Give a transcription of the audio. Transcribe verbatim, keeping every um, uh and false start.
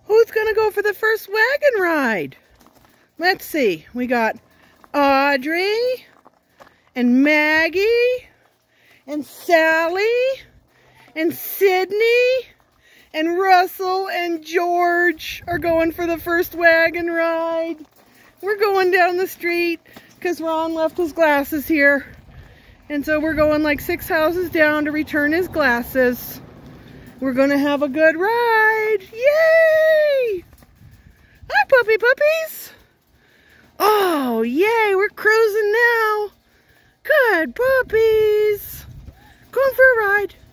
Who's gonna go for the first wagon ride? Let's see. We got Audrey and Maggie and Sally and Sydney and Russell and George are going for the first wagon ride. We're going down the street because Ron left his glasses here. And so we're going like six houses down to return his glasses. We're going to have a good ride. Yay! Hi, puppy puppies. Oh, yay, we're cruising now. Good puppies. Going for a ride.